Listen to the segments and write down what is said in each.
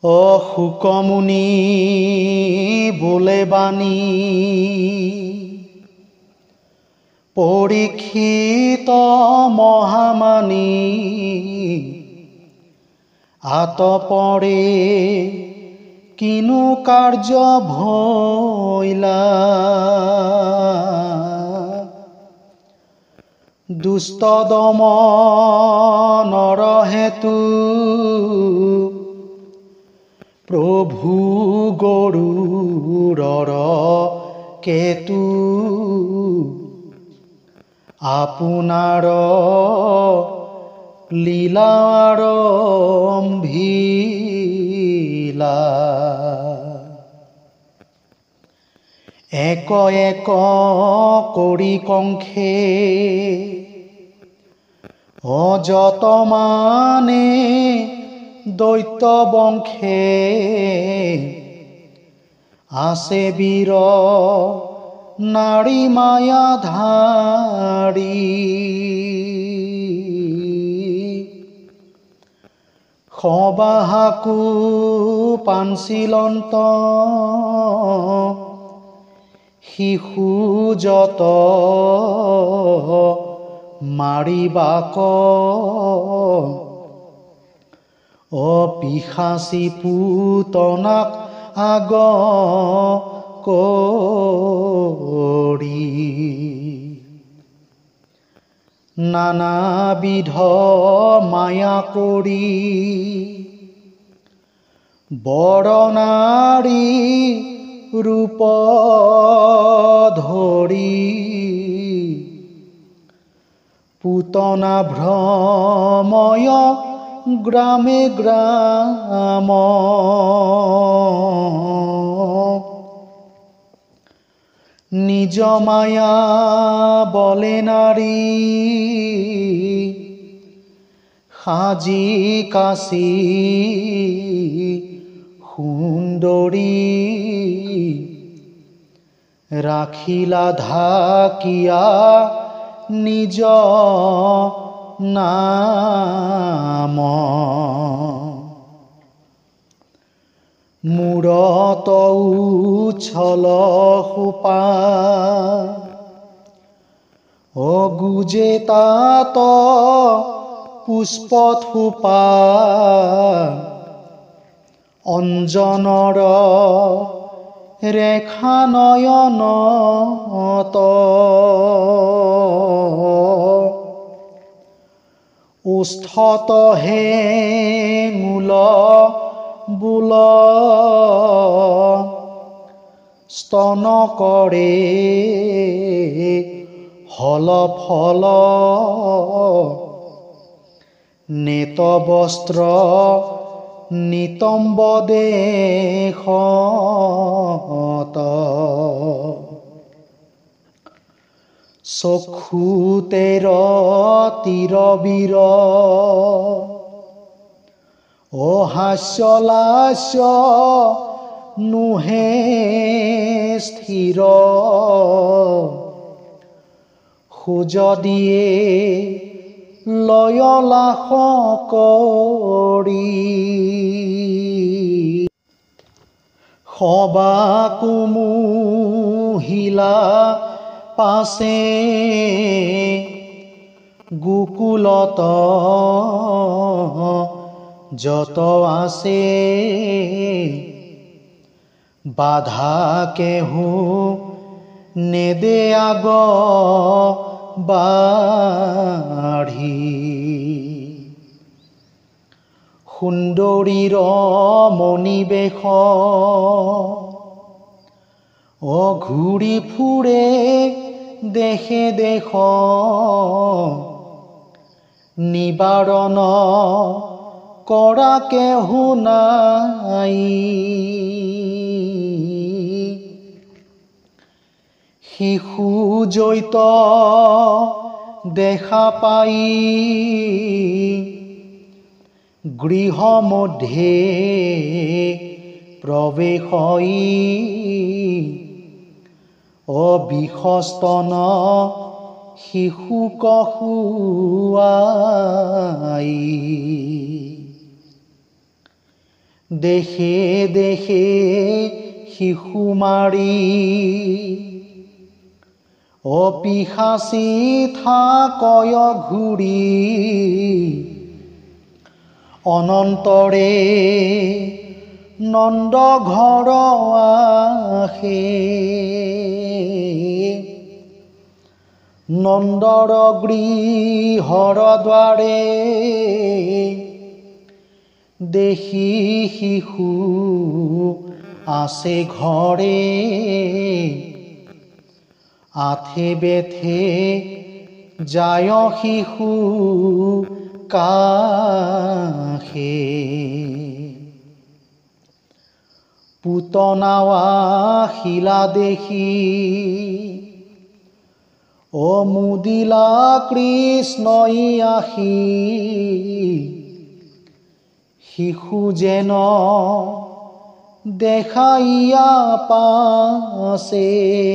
শুকমুনি বোলে বাণী পৰীক্ষিত মহামানী আতপৰে কিনো কাৰ্য ভৈলা দুষ্ট দমনৰ হেতু প্ৰভু গৰুড়ৰ কেতু আপোনাৰ লীলাৰ আৰম্ভিলা এক এক কৰি কংখে অযতমানে দৈত্য বংশে আছে বীৰ নাৰী মায়া ধাৰী সবাহাকু পাঞ্চিলন্ত শিশু যত মাৰিবাক পিশাচি পুতনাক আগ কৰি নানাবিধ মায়া কৰি বৰ নাৰী ৰূপ ধৰি পুতনা ভ্ৰময় গ্ৰামে গ্ৰাম নিজ মায়া বলে নাৰী সাজি কাচি সুন্দৰী ৰাখিলা ঢাকিয়া নিজ নাম মূৰত উচ্ছল সোপা গুজে তাত পুষ্প থোপা অঞ্জনৰ ৰেখা নয়নত ওষ্ঠত হেঙুল বুল স্তন কৰে হল ফল নেত বস্ত্ৰ নিতম্ব দেশত চক্ষুতেৰ তীৰ বীৰ হাস্যলাস্য নোহে স্থিৰ খোজ দিয়ে লয়লাস কৰি সবাকু মহিলা পাছে গোকুলত যত আছে বাধা কেহু নেদে আগ বাঢ়ি সুন্দৰীৰ মণিবেশ ঘূৰি ফুৰে দেশে দেশ নিবাৰণ কৰা কেহু নাই শিশু জৈত দেখা পাই গৃহ মধ্যে প্ৰৱেশ বিষস্তন শিশুক শুৱাই দেশে দেশে শিশু মাৰি অপিশাচি থাকয় ঘূৰি অনন্তৰে নন্দ ঘৰ আহে নন্দৰ গৃহৰ দ্বাৰে দেখি শিশু আছে ঘৰে আথে বেথে যায় শিশু কাষে পুতনাৱা শিলা দেখি অমুদিলা কৃষ্ণই আহি শিশু যেন দেখাইয়া পাছে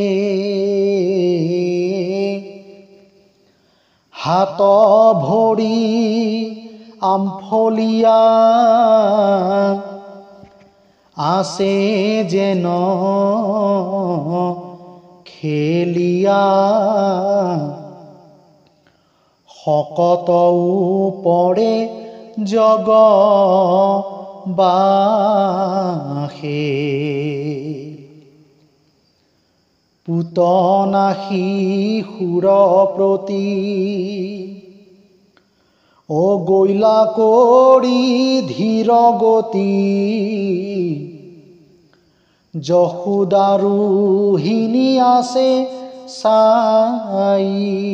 হাত ভৰি আমফলিয়া আছে যেন খেলিয়া শকতও পৰে জগ বাসে পুতনা শিশুৰ প্ৰতি গৈলা কৰি ধীৰ গতি যশোদাৰোহিণী আছে চাই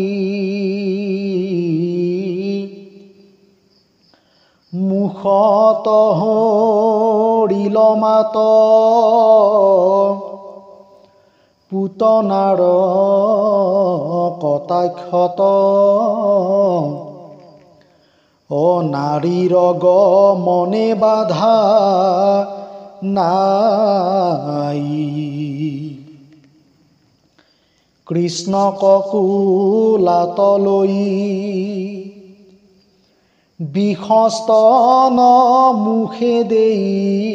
মুখত হৰিল মাত পুতনাৰ কটাক্ষত নাৰীৰ মনে বাধা নাই কৃষ্ণক কোলাতলৈ বিহস্তন মুখে দেই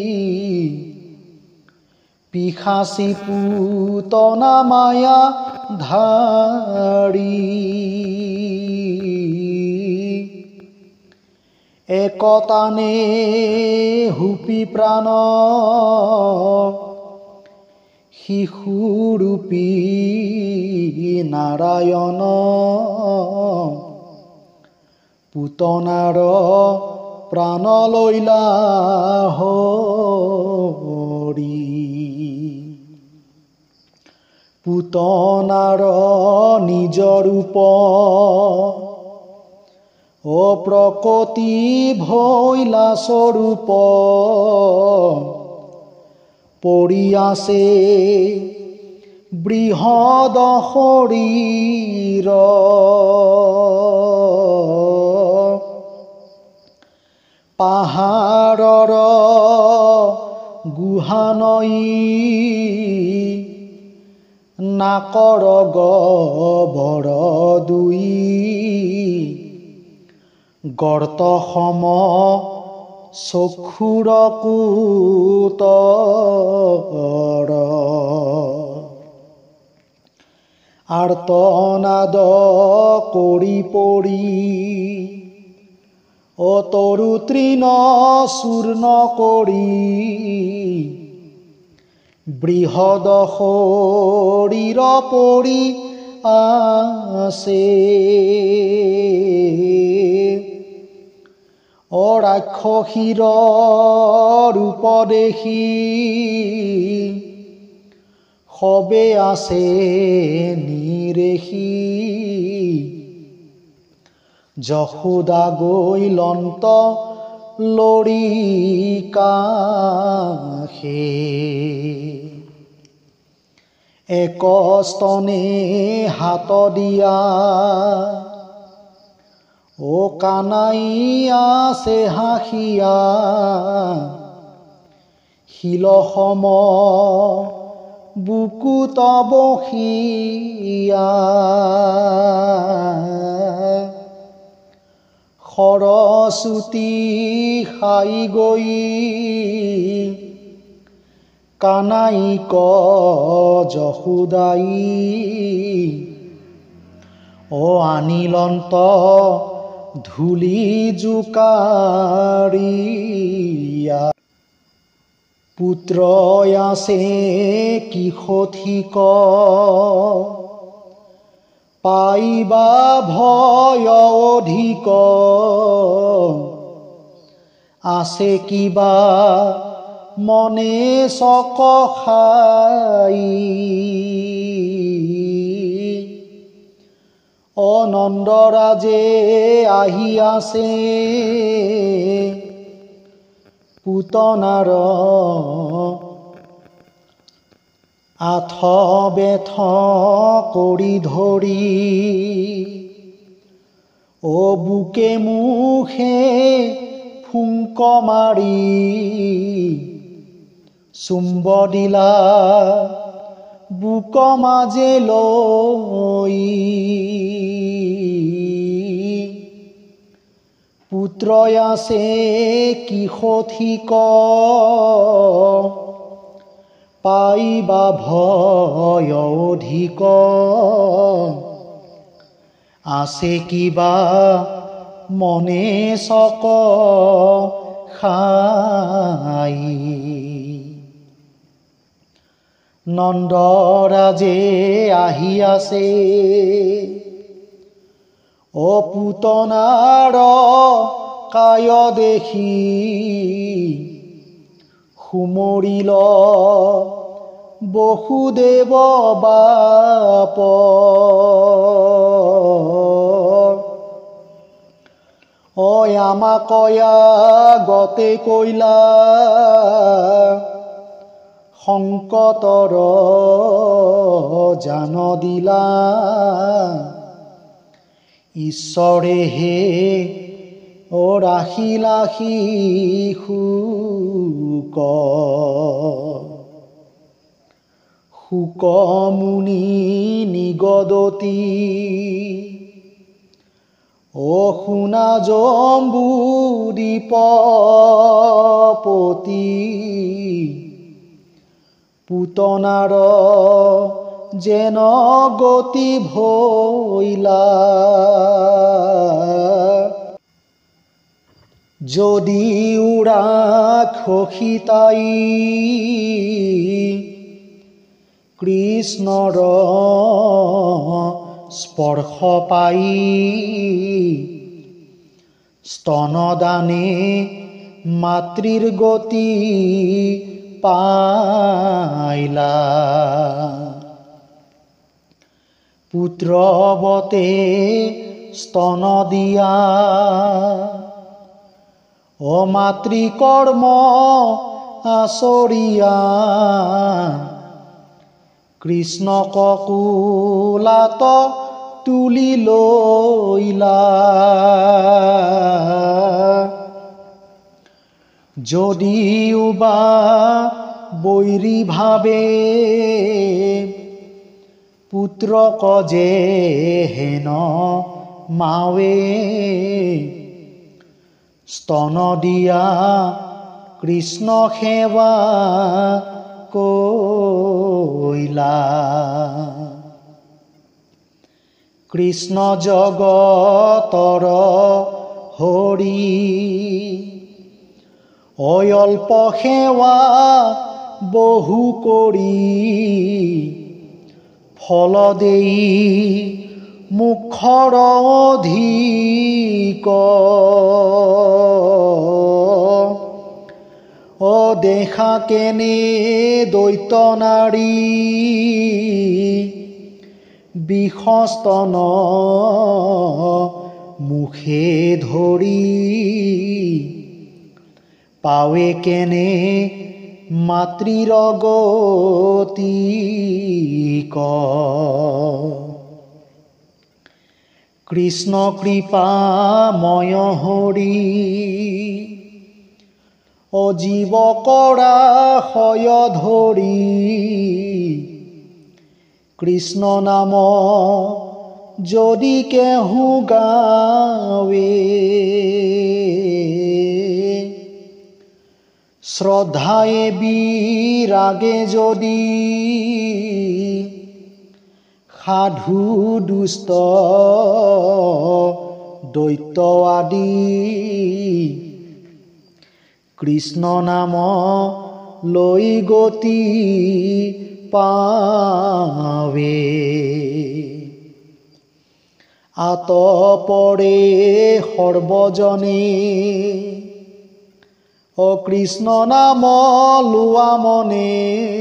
পিশাচি পুতনা মায়া ধাৰি একতানে হুপি প্ৰাণ শিশুৰূপী নাৰায়ণ পুতনাৰ প্ৰাণ লৈলা হৰি পুতনাৰ নিজ ৰূপ প্ৰকৃতি ভৈলা স্বৰূপ পৰি আছে বৃহৎ শৰীৰ পাহাৰৰ গুহা নৈ নাকৰ গহ্বৰ দুই গৰ্ত সম চক্ষুৰ কোতৰ আৰ্তনাদ কৰি পৰি তৰু তৃণ চূৰ্ণ কৰি বৃহৎ শৰীৰ পৰি আছে ৰাক্ষসীৰ ৰূপ দেখি সবে আছে নিৰেখি যশোদা গৈ লন্ত লৰি কাষে এক স্তনে হাত দিয়া কানাই আছে হাঁহিয়া শিল সম বুকুত বহিয়া সৰস্বতী খাই গৈ কানাইক যশোদাই আনিলন্ত ধূলি জোকাৰিয়া পুত্ৰই আছে কি সঠিক পাইবা ভয় অধিক আছে কিবা মনে চকখাই নন্দৰাজে আহি আছে পুতনাৰ আঠ বেথ কৰি ধৰি বুকে মুখে ফুংক মাৰি চুম্ব দিলা বুক মাজে লৈ পুত্ৰই আছে কি সঠিক পাইবা ভয় অধিক আছে কিবা মনে চক খাই নন্দৰাজে আহি আছে পুতনাৰ কায় দেখি সুমৰিল বসুদেৱ বাপ আমাকয়া গতে কৈলা সংকটৰ জান দিলা ঈশ্বৰে হে ৰাখিলা শোক মুনি নিগদতি শুনা জম্বু দ্বীপপতি পুতনাৰ যেন গতি ভৈলা যদি উৰা খসিতাই কৃষ্ণৰ স্পৰ্শ পাই স্তনদানে মাতৃৰ গতি পাইলা পুত্ৰৱতে স্তন দিয়া মাতৃকৰ্ম আচৰিয়া কৃষ্ণক কোলাত তুলি লৈলা যদিও বা বৈৰী ভাবে পুত্ৰক যে হেন মাৱে স্তন দিয়া কৃষ্ণ সেৱা কৈলা কৃষ্ণ জগতৰ হৰি অল্প সেৱা বহু কৰি ফল দেই মুখৰ অধিক দেখা কেনে দৈত্য নাৰী বিষস্তন মুখে ধৰি পাৱে কেনে মাতৃৰ গতি কৃষ্ণ কৃপাময় হৰি অজীৱ কৰা হয় ধৰি কৃষ্ণ নাম যদি কেহু গাৱে শ্ৰদ্ধায়ে বিৰাগে যদি সাধু দুষ্ট দৈত্য আদি কৃষ্ণ নাম লৈ গতি পাৱে আতপৰে সৰ্বজনে অ কৃষ্ণ নাম লোৱা মনে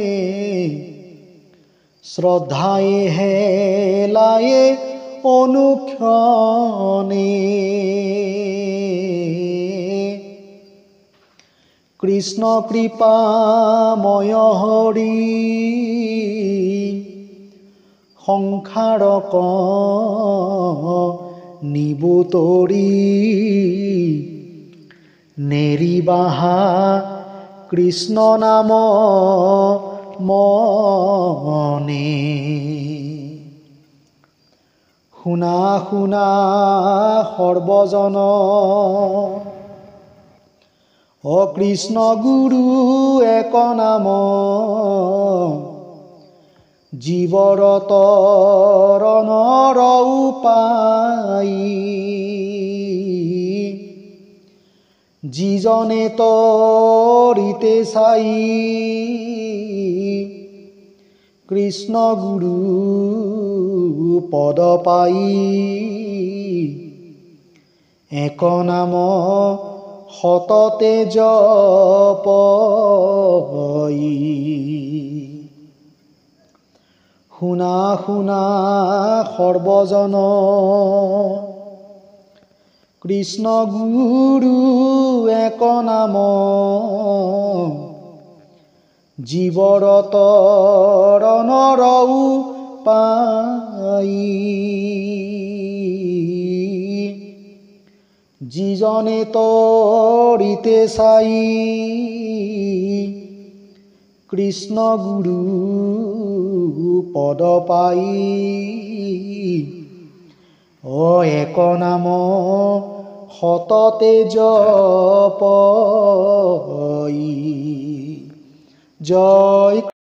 শ্ৰদ্ধায়ে হেলায়ে অনুক্ষণে কৃষ্ণ কৃপাময় হৰি সংসাৰক নিবুতৰি নেৰিবাহা কৃষ্ণ নাম মনে শুনা শুনা সৰ্বজন অ কৃষ্ণ গুৰু এক নাম জীৱৰ তৰণৰ উপায় যিজনে তৰিতে চাই কৃষ্ণ গুৰু পদ পাই এক নাম সততে জপই শুনা শুনা সৰ্বজন কৃষ্ণ গুৰু এক নাম জীৱৰ তৰণৰ উপায় যিজনে তৰিতে চাই কৃষ্ণ গুৰু পদ পাই অ এক নাম সততে জপই জয়